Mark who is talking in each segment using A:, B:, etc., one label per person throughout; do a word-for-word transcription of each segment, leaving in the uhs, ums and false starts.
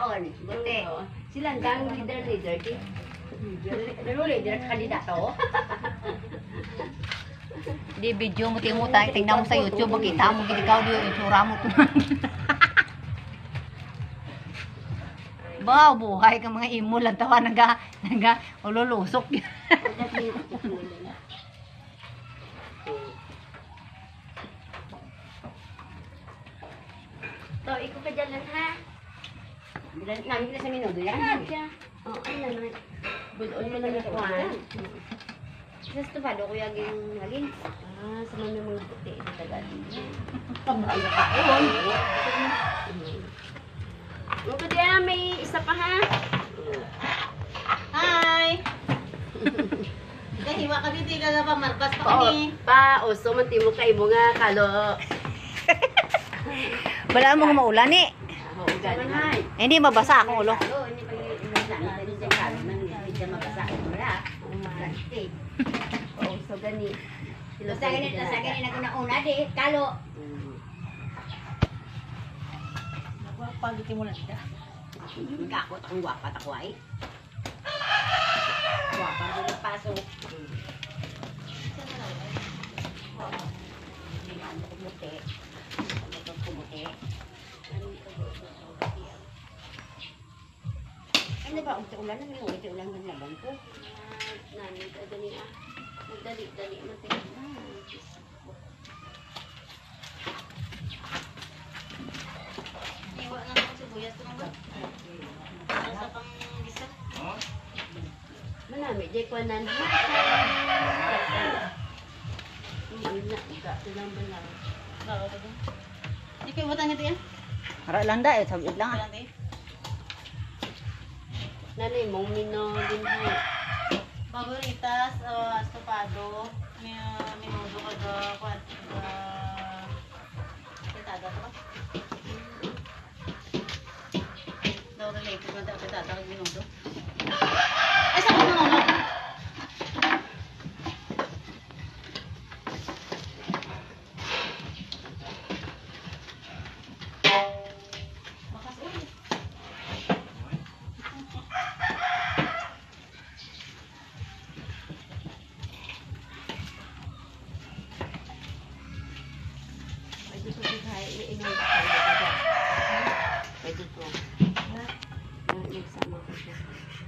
A: doon. Buti. Silang gang leader-leader. Pero leader kandidato.
B: Di video mo tingnan mo tayo, tingnan mo sa YouTube, makita mo ginikaw di yung itsura mo. Ba, buhay ka mga imo lang tawa naga naga ululusok.
A: So, ikaw ka dyan lang ha. Namin na sa minuto yan. Oo, ano naman. Budol mo lang ito ha. Sa stupado ko yung laging. Ah, sa mga mga puti. Ito tagal. Pambayo ka. Oo. Huwag ka may isa pa ha.
B: Hi. Kahiwa kami di ka pa markas pa kami.
A: Pa, oso man timo kay mo nga kalo.
B: Wala mo maulan eh.
A: Ganun.
B: Hindi mabasa akong ulo.
A: Hindi pa hindi dyan kalo man hindi dyan mabasa. Wala. Plastic. Oo, so gani. Sa ganit na sa ganit na kuna-una di kalo.
B: Pagiti mo lang siya.
A: Kakot ang wapat ako ay. Wapat ko nagpasok. Kumuti. Kumuti. Ano ba? Ito ulan na ngayon. Ito ulan ng labang ko. Nani, dali ah. Magdali-dali. Matigil na.
B: Iwa na ako sibuyas ko naman. Sa pang gisa.
A: Manami, jay ko nan. Hindi na, ika. Tulang ba lang.
B: Di kayo butan nito yan? Harap lang da, eh. Sabit lang ah.
A: Nanay, mong mino din ha.
B: Paguritas, uh, estopado, may uh, minudo ka ga, kwan, ga, pitada to ba? Daw related mo tayo pitada kag minudo. Ay, sa kung minudo? Bakas ulit.
A: Pwede po. Nagsama ko siya.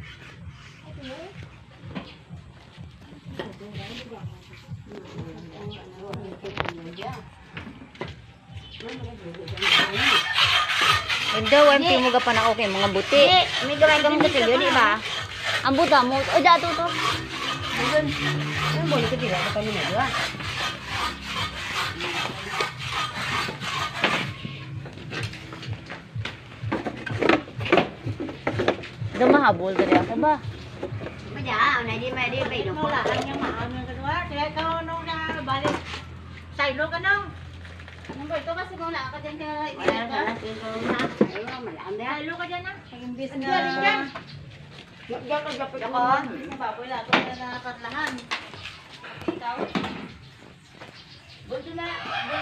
B: Daw, ang mo ka pa na okay, mga buti.
A: May gawin kang gatilyo, di ba?
B: Ang buta mo, o dato to.
A: Ayun. Ayun, boleh ko dila. Baka nyo na diba?
B: Mahabol dari ako ba?
A: Madya, unay di may di may no.
B: Wala kang yung maano ka diwa. Kaya ikaw nung na balik. Saylo ka nung. Nung ito kasi kung wala ka dyan ka.
A: Wala ka na. Ayun, malami.
B: Saylo ka dyan ah. Imbis na.
A: Galing dyan. Diyan ka dapat ako.
B: Imbis na baboy lahat ko na nakatlahan. Ikaw?
A: Buto na.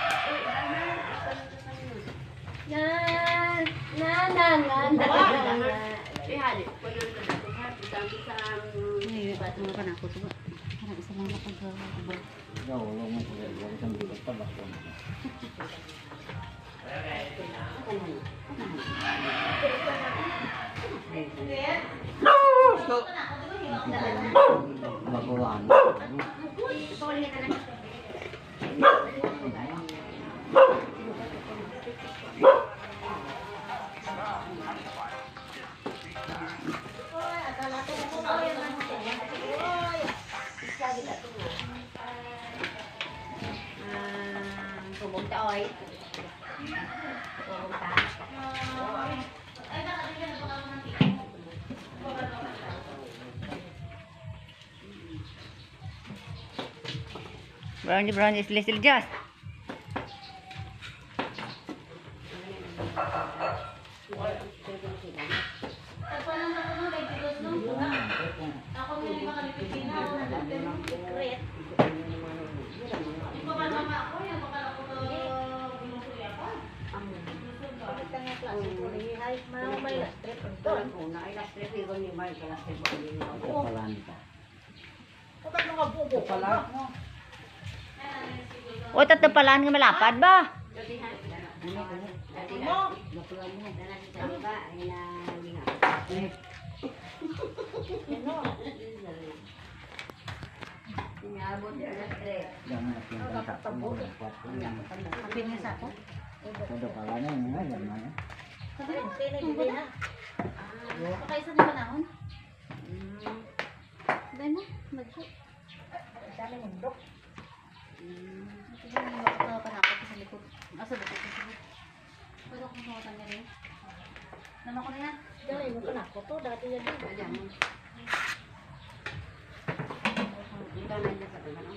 B: Na na na na na.
A: Ihali, pwede ko dito ha. Dito sa
B: Ba't mo ka na ako ito ba? Parang isa lang nakagawa.
C: No, wala mo ko yan. Wala siyang bilang tabak. Baguhan.
A: Pumunta oy. Pumunta.
B: Brownie brownie is little just. Mau may trip
A: Ito
B: ito.
A: lang po, na ay last trip ko ni Mark, last trip ko ni Mark.
C: Kapalan ka.
B: Kapag mga bubo.
C: Kapala.
D: O, tatapalan nga malapad ba?
A: Dati ha? Dati
B: Mo.
A: ha? Napulan mo. Dala sa iba, ay na linga.
B: Ano?
A: Inabot yung last trip.
C: Jangan yung bangka.
B: Kapin niya sa ako.
C: Kada pala na yun nga. Yan na.
B: Sabi rin, sino yung bili na?
D: Pakaisa na panahon. Dahil mo, mag-shoot.
B: Dami mundok.
D: Sige, may makakapan ako sa likod. Ah, sa likod. Sa likod. Pwede akong sumatan niya rin. Naman ko na yan.
B: Dali mo pa na ako to. Dati yan din.
A: Ayan mo. Dito na yun sa taga, no?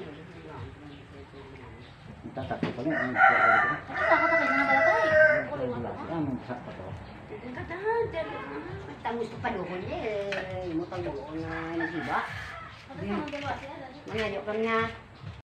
C: Tatak ko pala. Ang kuha ko.
D: Ito sa ako takay nga balatay.
C: Ang sakto ko.
A: Katahan, tamus ko paluhon niya eh. Mutang doon na naghiba.
D: Ito sa mga dalawa siya.
A: Mangyayok lang nga.